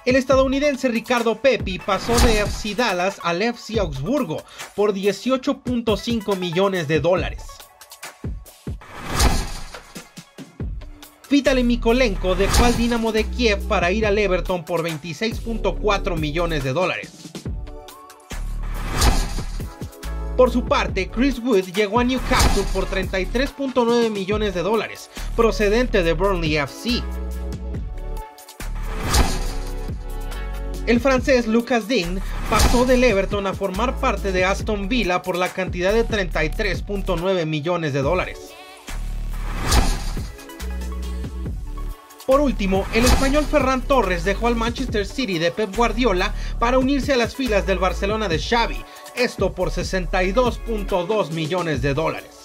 El estadounidense Ricardo Pepi pasó de FC Dallas al FC Augsburgo por 18.5 millones de dólares. Vitaly Mykolenko dejó al Dinamo de Kiev para ir al Everton por 26.4 millones de dólares. Por su parte, Chris Wood llegó a Newcastle por 33.9 millones de dólares, procedente de Burnley FC. El francés Lucas Digne pasó del Everton a formar parte de Aston Villa por la cantidad de 33.9 millones de dólares. Por último, el español Ferran Torres dejó al Manchester City de Pep Guardiola para unirse a las filas del Barcelona de Xavi, esto por 62.2 millones de dólares.